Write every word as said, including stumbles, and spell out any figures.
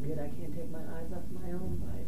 good I can't take my eyes off my own bike.